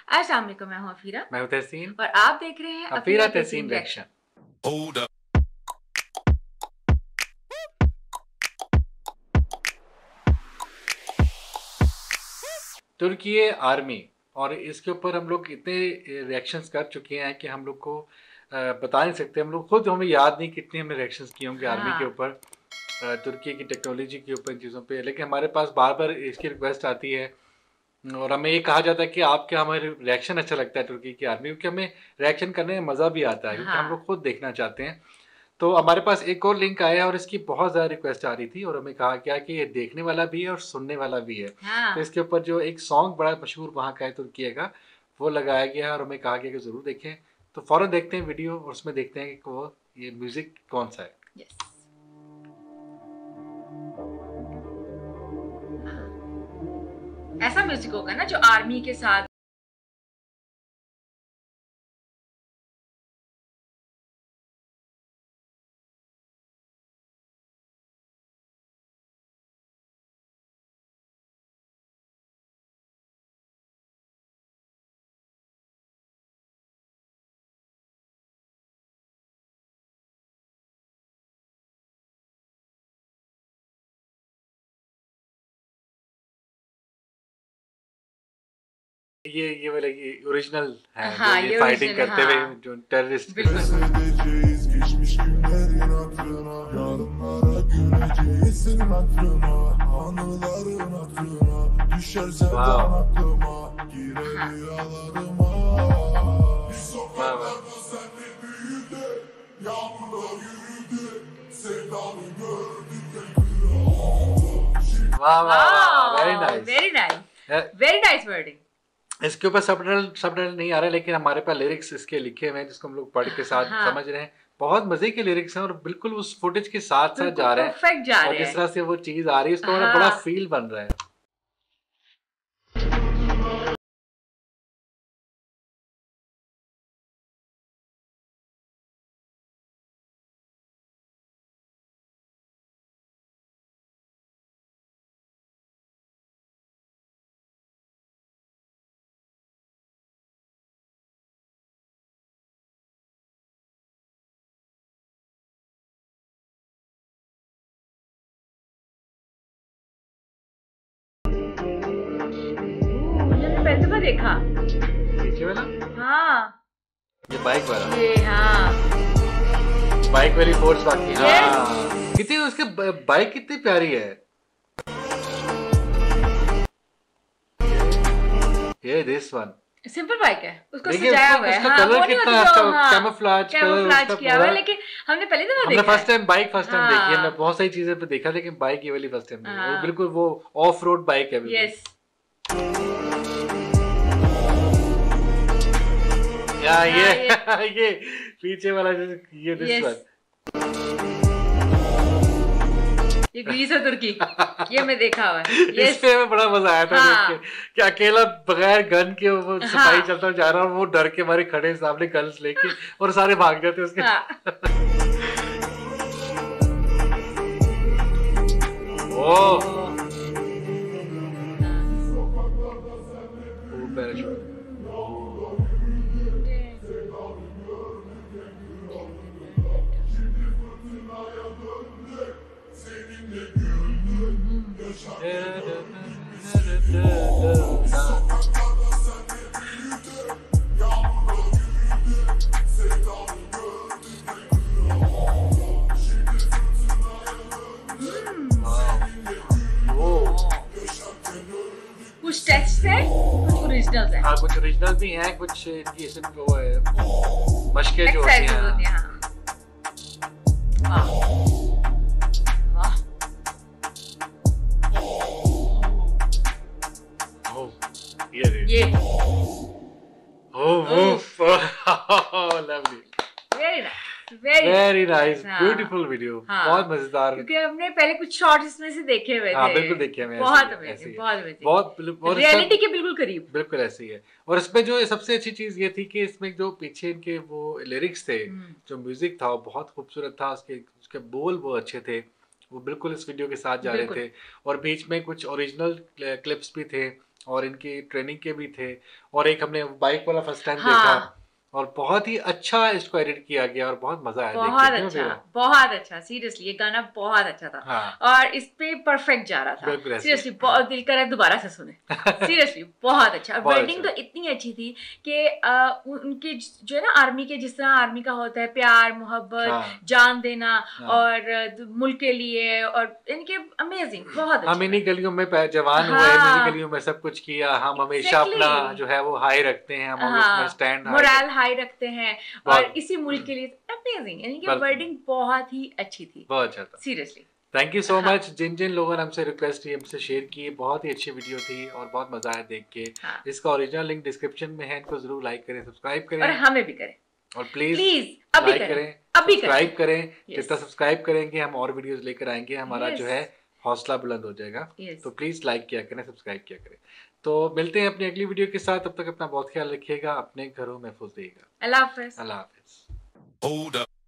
अस्सलाम वालेकुम, मैं हूँ अफीरा मैं हूं तहसीन और आप देख रहे हैं अफीरा तहसीन रिएक्शन। तुर्की आर्मी और इसके ऊपर हम लोग इतने रिएक्शंस कर चुके हैं कि हम लोग को बता नहीं सकते। हम लोग खुद हमें याद नहीं कितने हमने रिएक्शंस किए होंगे आर्मी के हाँ। ऊपर, तुर्की की टेक्नोलॉजी के ऊपर, इन चीज़ों पे। लेकिन हमारे पास बार बार इसकी रिक्वेस्ट आती है और हमें ये कहा जाता है कि आपके हमारे रिएक्शन अच्छा लगता है तुर्की की आर्मी, क्योंकि हमें रिएक्शन करने में मज़ा भी आता है, क्योंकि हम हाँ। लोग खुद देखना चाहते हैं। तो हमारे पास एक और लिंक आया है और इसकी बहुत ज़्यादा रिक्वेस्ट आ रही थी और हमें कहा गया कि ये देखने वाला भी है और सुनने वाला भी है। तो हाँ। इसके ऊपर जो एक सॉन्ग बड़ा मशहूर वहाँ का है तुर्की का, वो लगाया गया है और हमें कहा गया कि ज़रूर देखें। तो फ़ौरन देखते हैं वीडियो और उसमें देखते हैं कि वो ये म्यूज़िक कौन सा है। यस। ऐसा म्यूजिक होगा ना जो आर्मी के साथ ये वाला ये ओरिजिनल है, जो हाँ, ये ये फाइटिंग ओरिजिनल है, करते हुए हाँ। जो terrorist. Edeceğiz geçmiş günlerin hatırına, yarınlara güleceğiz senin hatırına, anıların hatırına, düşersen can aklıma, girer rüyalarıma. Bir sokaklarda senle büyüdü, yağmurlar yürüdü, sevdanı gördük ve kırıldı. वाह वाह वाह, very nice, very nice, very nice wording. इसके ऊपर subtitle नहीं आ रहा है, लेकिन हमारे पास लिरिक्स इसके लिखे हुए हैं जिसको हम लोग पढ़ के साथ हाँ। समझ रहे हैं। बहुत मजे के लिरिक्स हैं और बिल्कुल उस फुटेज के साथ साथ जा रहे हैं, परफेक्ट जा और रहे जिस तरह से वो चीज आ रही है उसका हाँ। बड़ा फील बन रहा है। पहले बार देखा पीछे वाला, हाँ, ये बाइक वाला, ये हाँ, बाइक वाली फोर्स बाकी। Yes. हाँ, कितनी उसके बाइक कितनी प्यारी है। ये दिस वन सिंपल बाइक है, उसको देखिए सजाया हुआ है। उसका हाँ, कलर वो नहीं कितना होती जो, हाँ, कैमोफ्लेज किया हुआ है, लेकिन हमने पहली दफा हमने देखा first time bike first time देखी है। हाँ। मैं बहुत सारी चीजें पे देखा, लेकिन बाइक ये वाली फर्स्ट टाइम देखी। वो हाँ। बिल्कुल वो ऑफ रोड बाइक है बिल्कुल। यस। या ये पीछे वाला ये दिस वन, ये ग्रीस है तुर्की, ये मैं देखा हुआ है। इस पे हमें बड़ा मजा आया था हाँ। देख के कि अकेला बगैर गन के वो सिपाही हाँ। चलता जा रहा है और वो डर के मारे खड़े सामने गन्स लेके और सारे भाग जाते उसके। हाँ। ओह पैराशूट, कुछ टेक्स्ट है, कुछ ओरिजिनल है। हाँ कुछ ओरिजिनल भी हैं, कुछ इनकी वो है मशके जो होती हैं। हाँ। वाह। ये lovely, very nice, very nice, हाँ। ब्यूटीफुल वीडियो, हाँ। बहुत मजेदार। क्योंकि हमने पहले कुछ शॉर्ट्स इसमें से देखे हुए थे। हाँ बिल्कुल देखे हमें, बहुत ऐसे अमेजिंग, ही, बहुत अमेजिंग, बहुत रियलिटी के बिल्कुल करीब। बिल्कुल ऐसे ही है। और इसमें जो सबसे अच्छी चीज ये थी कि इसमें जो पीछे इनके वो लिरिक्स थे, जो म्यूजिक था वो बहुत खूबसूरत था, उसके बोल वो अच्छे थे, वो बिल्कुल इस वीडियो के साथ जा रहे थे। और बीच में कुछ ओरिजिनल क्लिप्स भी थे और इनकी ट्रेनिंग के भी थे, और एक हमने बाइक वाला फर्स्ट टाइम हाँ। देखा, और बहुत ही अच्छा इसको एडिट किया गया और बहुत मजा आया बहुत देख के, अच्छा, क्यों बहुत अच्छा, सीरियसली ये गाना बहुत अच्छा था। हाँ। और इस पे परफेक्ट जा रहा बिल्कुल था, ऐसे। सीरियसली बहुत दिल कर रहा है दोबारा से सुने। सीरियसली बहुत अच्छा। बहुत वेडिंग अच्छा। तो इतनी अच्छी थी कि उनके जो है ना आर्मी के, जिस तरह आर्मी का होता है प्यार मोहब्बत, हाँ। जान देना, हाँ। और मुल्क के लिए, और इनके अमेजिंग, बहुत हम इन्हीं अच्छा। गलियों में जवान हुए, हाँ। इन्हीं गलियों में सब कुछ किया, हम हमेशा Exactly. अपना जो है वो हाई रखते हैं, हम उसमें हाँ, स्टैंड मोरल हाई रखते हैं, और बहुत- इसी मुल्क के लिए अमेजिंग, यानी कि बहुत- वर्डिंग बहुत ही अच्छी थी, बहुत अच्छा था। सीरियसली। थैंक यू सो हाँ। मच। जिन जिन लोगों ने हमसे रिक्वेस्ट की, हमसे शेयर की, बहुत ही अच्छी वीडियो थी और बहुत मजा आया देख के। हाँ। इसका ओरिजिनल लिंक डिस्क्रिप्शन में है, इनको जरूर लाइक करें, सब्सक्राइब करें, और हमें भी करें, और प्लीज अभी लाइक करें, करें, अभी सब्सक्राइब करें। Yes. जितना सब्सक्राइब करेंगे हम और वीडियोस लेकर आएंगे, हमारा Yes. जो है हौसला बुलंद हो जाएगा। Yes. तो प्लीज लाइक किया करें, सब्सक्राइब किया करें। तो मिलते हैं अपनी अगली वीडियो के साथ, तब तक अपना बहुत ख्याल रखिएगा, अपने घरों महफूज रहिएगा। अल्लाह हाफिज। अल्लाह हाफिज। Hold up.